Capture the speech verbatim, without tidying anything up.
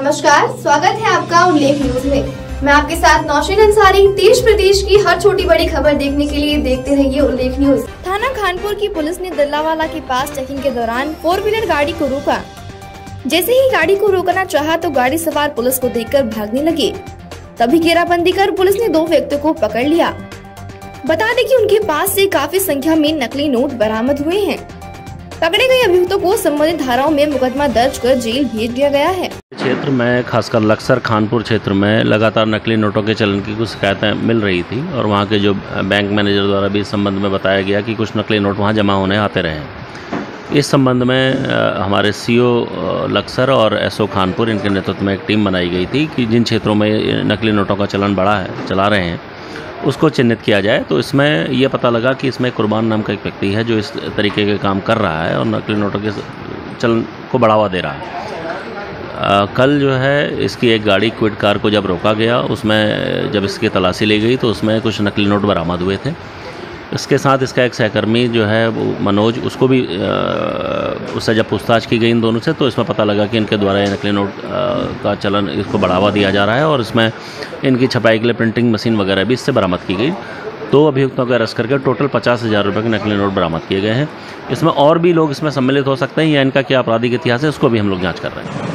नमस्कार, स्वागत है आपका उल्लेख न्यूज में। मैं आपके साथ नौशीन अंसारी। देश प्रदेश की हर छोटी बड़ी खबर देखने के लिए देखते रहिए उल्लेख न्यूज। थाना खानपुर की पुलिस ने दल्लावाला के पास चेकिंग के दौरान फोर व्हीलर गाड़ी को रोका। जैसे ही गाड़ी को रोकना चाहा तो गाड़ी सवार पुलिस को देखकर भागने लगे। तभी घेराबंदी कर पुलिस ने दो व्यक्तियों को पकड़ लिया। बता दें कि उनके पास से काफी संख्या में नकली नोट बरामद हुए हैं। पकड़े गए अभियुक्तों को संबंधित धाराओं में मुकदमा दर्ज कर जेल भेज दिया गया है। क्षेत्र में खासकर लक्सर खानपुर क्षेत्र में लगातार नकली नोटों के चलन की कुछ शिकायतें मिल रही थी और वहां के जो बैंक मैनेजर द्वारा भी इस संबंध में बताया गया कि कुछ नकली नोट वहां जमा होने आते रहे। इस संबंध में हमारे सीओ लक्सर और एसओ खानपुर इनके नेतृत्व में एक टीम बनाई गई थी कि जिन क्षेत्रों में नकली नोटों का चलन बढ़ा है चला रहे हैं उसको चिन्हित किया जाए। तो इसमें यह पता लगा कि इसमें कुर्बान नाम का एक व्यक्ति है जो इस तरीके के काम कर रहा है और नकली नोटों के चलन को बढ़ावा दे रहा है। आ, कल जो है इसकी एक गाड़ी क्विड कार को जब रोका गया, उसमें जब इसकी तलाशी ली गई तो उसमें कुछ नकली नोट बरामद हुए थे। इसके साथ इसका एक सहकर्मी जो है वो मनोज, उसको भी आ, उससे जब पूछताछ की गई इन दोनों से तो इसमें पता लगा कि इनके द्वारा ये नकली नोट आ, का चलन इसको बढ़ावा दिया जा रहा है और इसमें इनकी छपाई के लिए प्रिंटिंग मशीन वगैरह भी इससे बरामद की गई। दो अभियुक्तों को अरेस्ट करके टोटल पचास हज़ार रुपये के नकली नोट बरामद किए गए हैं। इसमें और भी लोग इसमें सम्मिलित हो सकते हैं या इनका क्या आपराधिक इतिहास है उसको भी हम लोग जाँच कर रहे हैं।